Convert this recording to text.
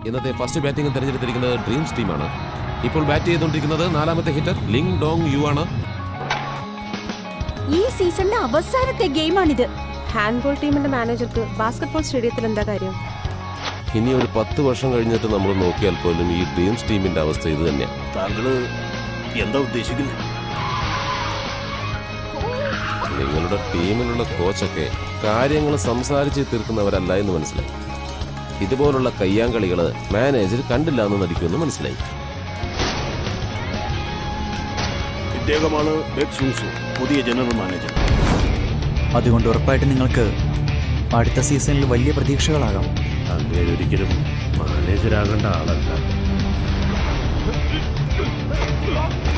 ഇന്നത്തെ first batting തിരഞ്ഞെടുത്തിരിക്കുന്നത് dreams ടീമാണ്. ഇപ്പോൾ ബാറ്റ് ചെയ്തുകൊണ്ടിരിക്കുന്നത് 4ാമത്തെ ഹിറ്റർ ലിങ് ഡോങ് യു ആണ്. ഈ സീസണിലെ അവസാനത്തെ ഗെയിമാണിത്. ഹാൻഡ്ബോൾ ടീമിന്റെ മാനേജർക്ക് ബാസ്കറ്റ്ബോൾ സ്റ്റേഡിയത്തിൽ എന്താ കാര്യം? ഇനി ഒരു 10 വർഷം കഴിഞ്ഞിട്ട് നമ്മൾ നോക്കിയാൽ പോലും ഈ ഡ്രീംസ് ടീമിന്റെ അവസ്ഥ ഇത് തന്നെയാണ്. താങ്കള് എന്താ ഉദ്ദേശിക്കുന്നത്? നിങ്ങളുടെ ടീമിലുള്ള കോച്ചൊക്കെ കാര്യങ്ങൾ സംസാരിച്ച് തീർക്കുന്നവരല്ല എന്ന് മനസ്സിലായി. ഇതുപോലുള്ള കയ്യാങ്കളികള് മാനേജർ കണ്ടില്ല എന്ന് നടിക്കുമെന്ന് മനസ്സിലായി. ഇദ്ദേഹമാണ് ബെക് ഷൂസു, പുതിയ ജനറൽ മാനേജർ. അതുകൊണ്ട് ഉറപ്പായിട്ട് നിങ്ങൾക്ക് അടുത്ത സീസണിൽ വലിയ പ്രതീക്ഷകളാകാം. അങ്ങനെ ഒരിക്കലും മാനേജരാകേണ്ട ആളല്ല.